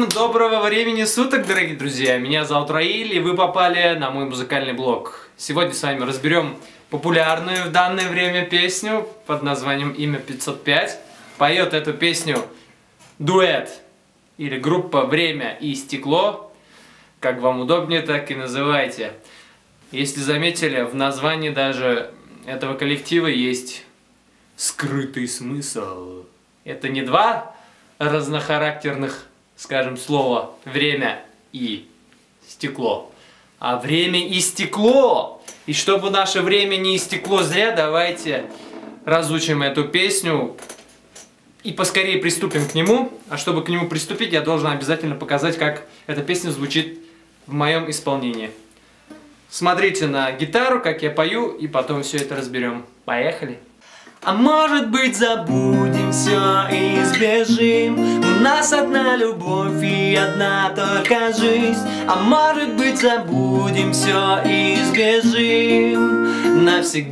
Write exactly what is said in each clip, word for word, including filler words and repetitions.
Всем доброго времени суток, дорогие друзья! Меня зовут Раиль, и вы попали на мой музыкальный блог. Сегодня с вами разберем популярную в данное время песню под названием «Имя пятьсот пять». Поет эту песню дуэт или группа «Время и стекло». Как вам удобнее, так и называйте. Если заметили, в названии даже этого коллектива есть скрытый смысл. Это не два разнохарактерных, скажем, слова «время» и «стекло», а «время и стекло». И чтобы наше время не истекло зря, давайте разучим эту песню и поскорее приступим к нему. А чтобы к нему приступить, я должен обязательно показать, как эта песня звучит в моем исполнении. Смотрите на гитару, как я пою, и потом все это разберем. Поехали! А может быть, забудем все и сбежим. У нас одна любовь и одна только жизнь. А может быть, забудем все и сбежим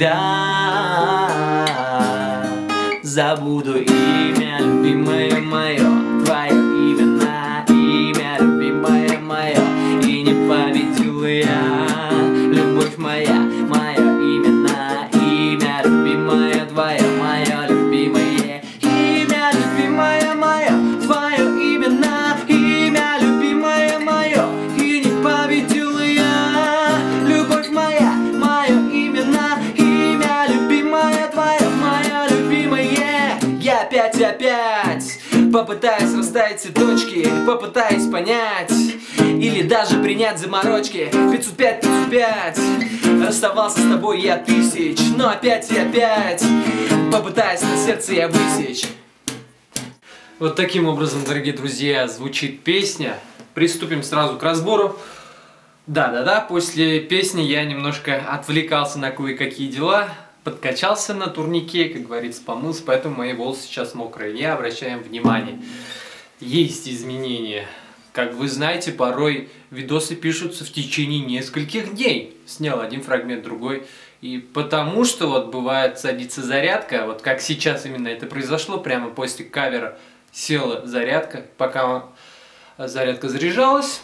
навсегда. Забуду имя любимое мое, твое имя на имя любимое мое. И не победил я, любовь моя, мое имя на имя любимое твое, мое любимое имя любимое мое, твое имя на имя любимое мое. И не победил я, любовь моя, мое имя на имя любимое твое, мое любимое. Я опять опять попытаюсь расставить все точки, попытаюсь понять или даже принять заморочки. Пятьсот пять, пятьсот пять. Расставался с тобой я тысяч, но опять и опять попытаюсь на сердце я высечь. Вот таким образом, дорогие друзья, звучит песня. Приступим сразу к разбору. Да-да-да, после песни я немножко отвлекался на кое-какие дела, подкачался на турнике, как говорится, помылся, поэтому мои волосы сейчас мокрые. Не обращаем внимания. Есть изменения. Как вы знаете, порой видосы пишутся в течение нескольких дней. Снял один фрагмент, другой. И потому что вот бывает садится зарядка, вот как сейчас именно это произошло, прямо после кавера села зарядка, пока зарядка заряжалась,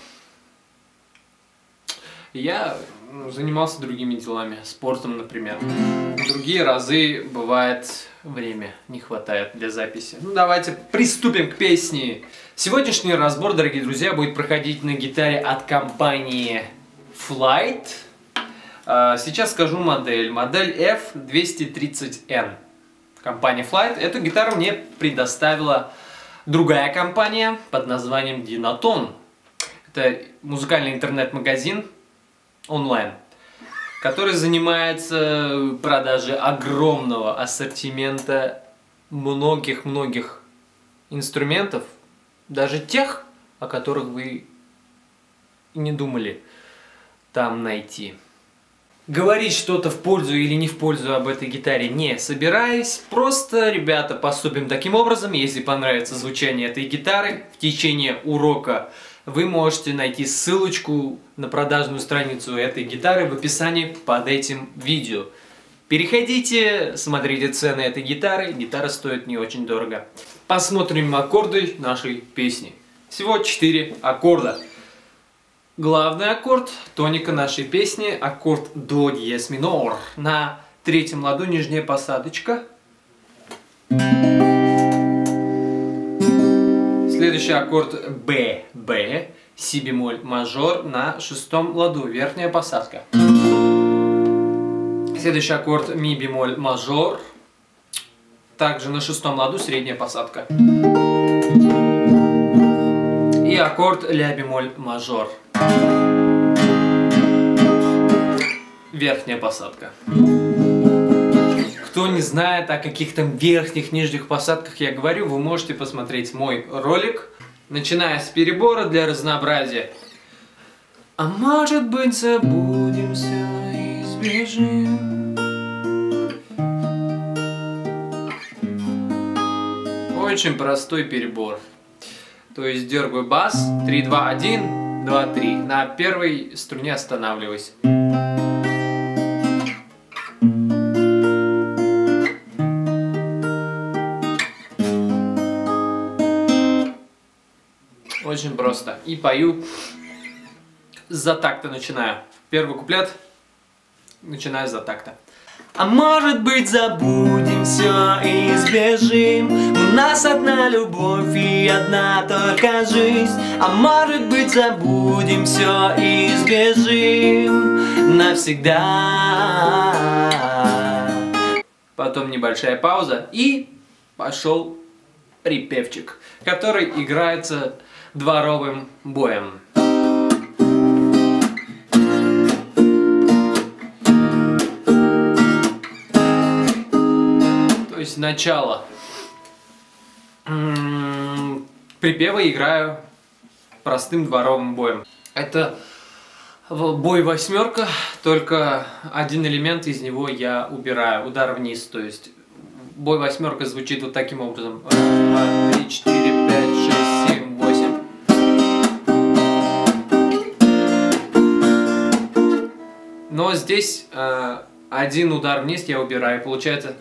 я занимался другими делами, спортом, например. В другие разы бывает время не хватает для записи. Ну давайте приступим к песне. Сегодняшний разбор, дорогие друзья, будет проходить на гитаре от компании Flight. Сейчас скажу модель. Модель эф двести тридцать эн. Компания Flight. Эту гитару мне предоставила другая компания под названием Dynaton. Это музыкальный интернет-магазин онлайн, который занимается продажей огромного ассортимента многих-многих инструментов, даже тех, о которых вы и не думали там найти. Говорить что-то в пользу или не в пользу об этой гитаре не собираюсь. Просто, ребята, поступим таким образом. Если понравится звучание этой гитары, в течение урока вы можете найти ссылочку на продажную страницу этой гитары в описании под этим видео. Переходите, смотрите цены этой гитары. Гитара стоит не очень дорого. Посмотрим аккорды нашей песни. Всего четыре аккорда. Главный аккорд тоника нашей песни — аккорд до диез минор. На третьем ладу нижняя посадочка. Следующий аккорд Б, Б, си бемоль мажор на шестом ладу, верхняя посадка. Следующий аккорд ми бемоль мажор, также на шестом ладу, средняя посадка. И аккорд ля бемоль мажор, верхняя посадка. Кто не знает, о каких там верхних, нижних посадках я говорю, вы можете посмотреть мой ролик, начиная с перебора для разнообразия. А может быть, забудемся и сбежим. Очень простой перебор. То есть дергаю бас, три, два, один, два, три. На первой струне останавливаюсь. очень просто. И пою за такта начинаю. Первый куплет начинаю за такта. А может быть, забудем все и сбежим. У нас одна любовь и одна только жизнь. А может быть, забудем все и сбежим навсегда. Потом небольшая пауза и пошел припевчик, который играется дворовым боем. То есть начало. Припевы играю простым дворовым боем. Это бой восьмерка, только один элемент из него я убираю, удар вниз. То есть бой восьмерка звучит вот таким образом. Раз, два, три, четыре, пять, шесть, семь, восемь. Но здесь э, один удар вниз я убираю, получается.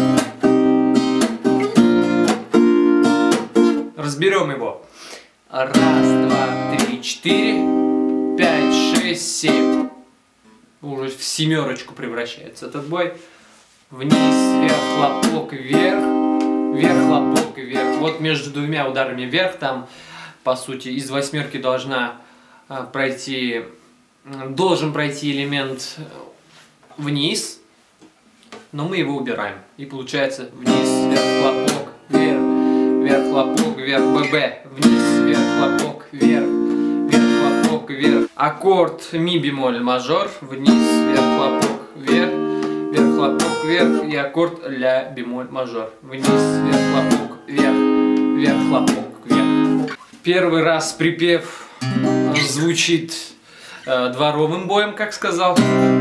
Разберем его. Раз, два, три, четыре, пять, шесть, семь. Уже в семерочку превращается этот бой. Вниз, вверх, хлопок, вверх. Вверх, хлопок, вверх. Вот между двумя ударами вверх там, по сути, из восьмерки должна пройти, должен пройти элемент вниз. Но мы его убираем. И получается вниз, вверх, хлопок, вверх. Вверх, хлопок, вверх, ББ. Вниз, вверх, хлопок, вверх. Вверх, хлопок, вверх. Аккорд ми бемоль мажор. Вниз, вверх, хлопок, вверх. Вверх, хлопок, вверх. И аккорд ля бемоль мажор. Вниз, вверх, хлопок, вверх. Вверх, хлопок, вверх. Первый раз припев звучит э, дворовым боем, как сказал.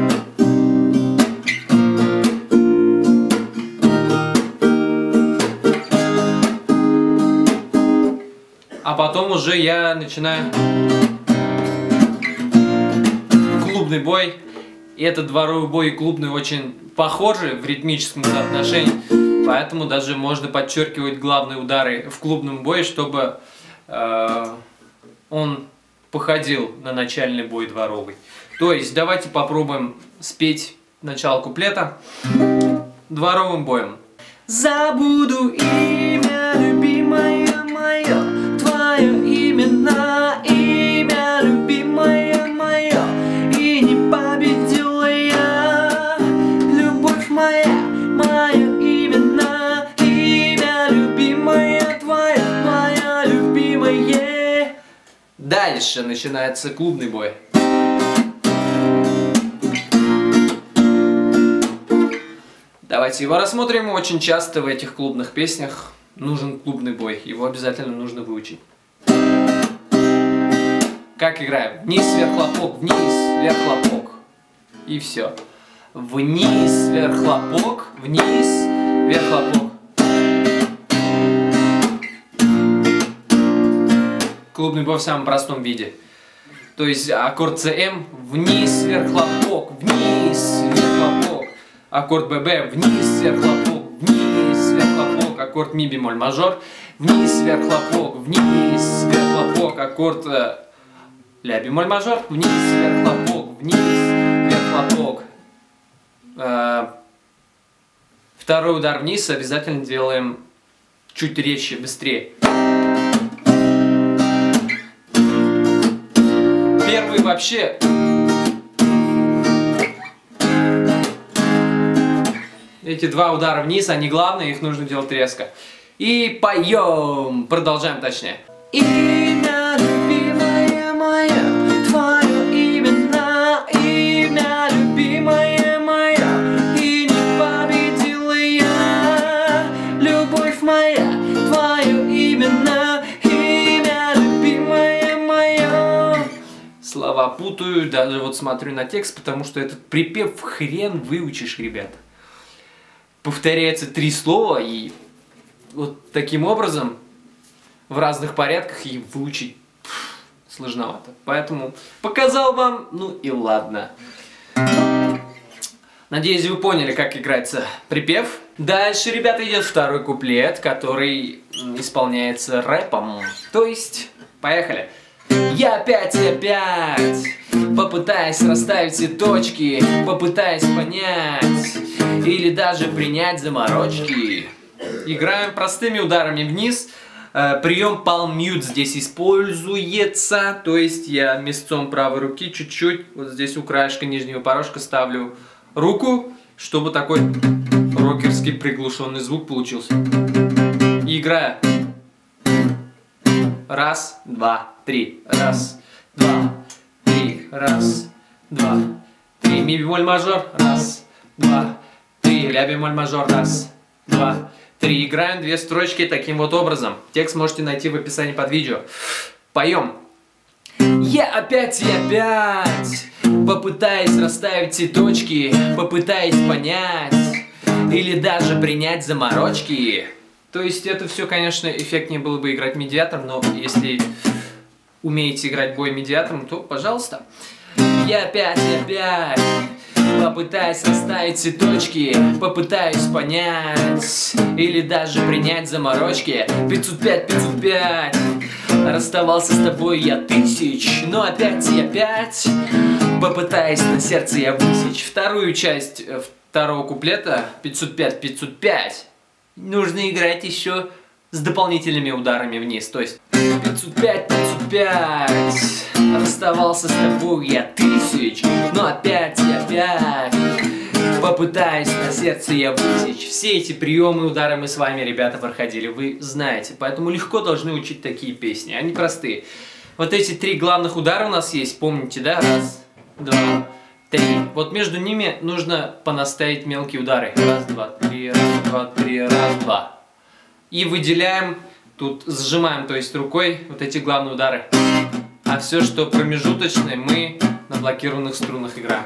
А потом уже я начинаю клубный бой. И этот дворовый бой и клубный очень похожи в ритмическом соотношении. Поэтому даже можно подчеркивать главные удары в клубном бое, чтобы э, он походил на начальный бой дворовый. То есть давайте попробуем спеть начало куплета дворовым боем. Забуду имя, любимое мое, твое имя, имя, любимое мое, и не победила я, любовь моя, мое имя, имя, любимое твое, мое любимое. Дальше начинается клубный бой. Давайте его рассмотрим. Очень часто в этих клубных песнях нужен клубный бой. Его обязательно нужно выучить. Как играем? Вниз, вверх, хлопок, вниз, вверх, хлопок. И все. Вниз, вверх, хлопок, вниз, вверх, хлопок. Клубный бой в самом простом виде. То есть аккорд ЦМ, вниз, вверх, хлопок, вниз, вверх, хлопок. Аккорд ББ, вниз, вверх, хлопок, вниз, вверх, хлопок. Аккорд ми бемоль мажор, вниз, вверх, хлопок, вниз, вверх, хлопок. Аккорд э, ля бемоль мажор, вниз, вверх, хлопок, вниз, вверх, хлопок. Э, второй удар вниз обязательно делаем чуть резче, быстрее. Первый вообще... Эти два удара вниз, они главные, их нужно делать резко. И поем! Продолжаем точнее. Имя, любимое мое, твое имя, имя, любимое мое, и не победила я, любовь моя, твое имя, имя, любимое мое. Слова путаю, даже вот смотрю на текст, потому что этот припев хрен выучишь, ребята. Повторяется три слова, и вот таким образом в разных порядках и выучить пфф, сложновато. Поэтому показал вам, ну и ладно. Надеюсь, вы поняли, как играется припев. Дальше, ребята, идет второй куплет, который исполняется рэпом. То есть Поехали! Я опять и опять попытаюсь расставить все точки, попытаюсь понять или даже принять заморочки. Играем простыми ударами вниз. Прием palm mute здесь используется, то есть я местом правой руки чуть-чуть, вот здесь у краешка нижнего порожка ставлю руку, чтобы такой рокерский приглушенный звук получился. И играю. Раз, два, три. Раз, два, три. Раз, два, три. Ми бемоль мажор. Раз, два, три. Ля бемоль мажор. Раз, два, три. Играем две строчки таким вот образом. Текст можете найти в описании под видео. Поем. Я опять и опять попытаюсь расставить все точки, попытаюсь понять или даже принять заморочки. То есть это все, конечно, эффектнее было бы играть медиатором, но если умеете играть бой медиатором, то пожалуйста. Я опять и опять попытаюсь расставить все точки, попытаюсь понять или даже принять заморочки. пятьсот пять, пятьсот пять. Расставался с тобой я тысяч, но опять и опять попытаюсь на сердце я высечь. Вторую часть второго куплета пятьсот пять, пятьсот пять нужно играть еще с дополнительными ударами вниз. То есть пятьсот пять, пятьсот пять. Расставался с тобой я тысяч, но опять и опять попытаюсь на сердце я высечь. Все эти приемы, удары мы с вами, ребята, проходили, вы знаете. Поэтому легко должны учить такие песни, они простые. Вот эти три главных удара у нас есть, помните, да? Раз, два, три. Вот между ними нужно понаставить мелкие удары. Раз, два, три, раз, два, три, раз, два. И выделяем, тут сжимаем, то есть рукой, вот эти главные удары. А все, что промежуточное, мы на блокированных струнах играем.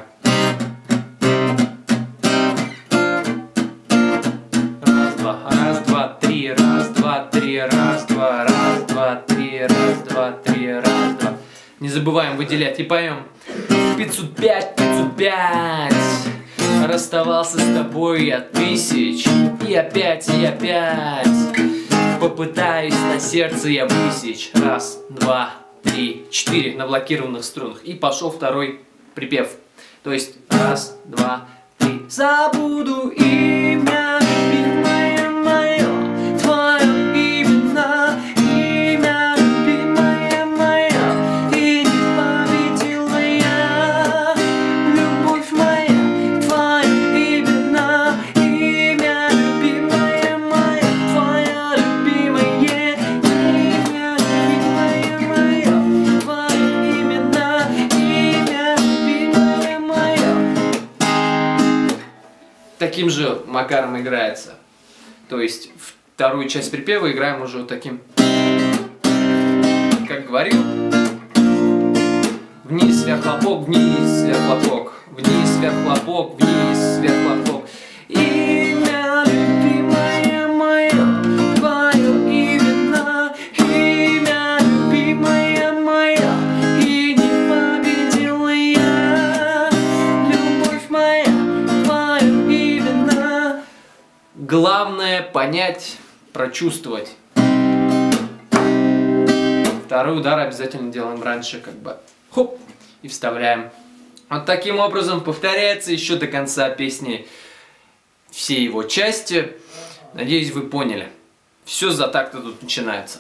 Раз, два, раз, два, три, раз, два, три, раз, два, раз, два, три, раз, два, три, раз, два. Не забываем выделять и поем. пятьсот пять, пятьсот пять. Расставался с тобой я тысяч, и опять, и опять попытаюсь на сердце я высечь. Раз, два, три, четыре на блокированных струнах. И пошел второй припев. То есть раз, два, три. Забуду имя, любимое мое, твое именно, имя, любимое мое, и не победила я, любовь моя, твое именно, имя, любимое мое, твое любимое, имя, любимое мое, твое именно, имя, любимое мое. Таким же макаром играется. То есть вторую часть припева играем уже вот таким. Как говорил. Вниз, вверх, хлопок, вниз, вверх, хлопок, вниз, вверх, хлопок, вниз, вверх, хлопок. Имя любимое мое, твое именно, имя любимое мое, и не победила я, любовь моя, твое именно. Главное понять, прочувствовать. Второй удар обязательно делаем раньше, как бы хоп, и вставляем. Вот таким образом повторяется еще до конца песни все его части. Надеюсь, вы поняли. Все за так-то тут начинается.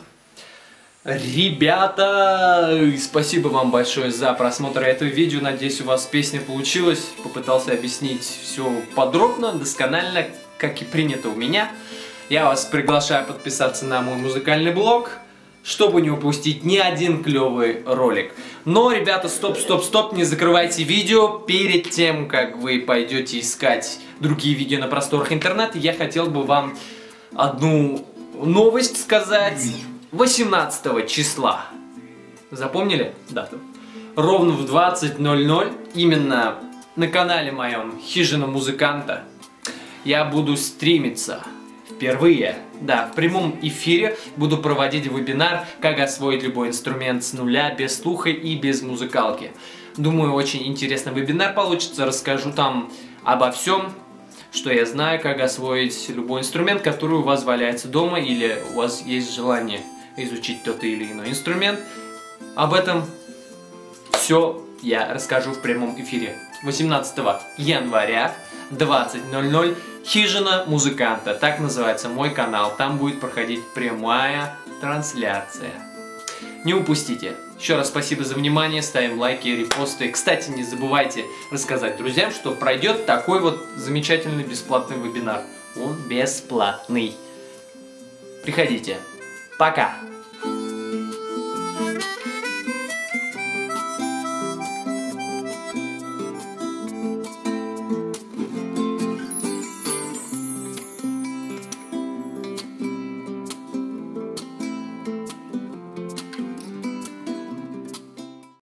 Ребята, спасибо вам большое за просмотр этого видео. Надеюсь, у вас песня получилась. Попытался объяснить все подробно, досконально, как и принято у меня. Я вас приглашаю подписаться на мой музыкальный блог, чтобы не упустить ни один клевый ролик. Но, ребята, стоп, стоп, стоп, не закрывайте видео. Перед тем, как вы пойдете искать другие видео на просторах интернета, я хотел бы вам одну новость сказать. восемнадцатого числа, запомнили дату? Ровно в двадцать ноль ноль, именно на канале моем Хижина Музыканта, я буду стримиться. Впервые, да, в прямом эфире буду проводить вебинар «Как освоить любой инструмент с нуля, без слуха и без музыкалки». Думаю, очень интересный вебинар получится. Расскажу там обо всем, что я знаю, как освоить любой инструмент, который у вас валяется дома, или у вас есть желание изучить тот или иной инструмент. об этом все я расскажу в прямом эфире. восемнадцатого января, двадцать ноль ноль, Хижина музыканта, так называется мой канал. Там будет проходить прямая трансляция. Не упустите. Еще раз спасибо за внимание, ставим лайки, репосты. Кстати, не забывайте рассказать друзьям, что пройдет такой вот замечательный бесплатный вебинар. Он бесплатный. Приходите. Пока!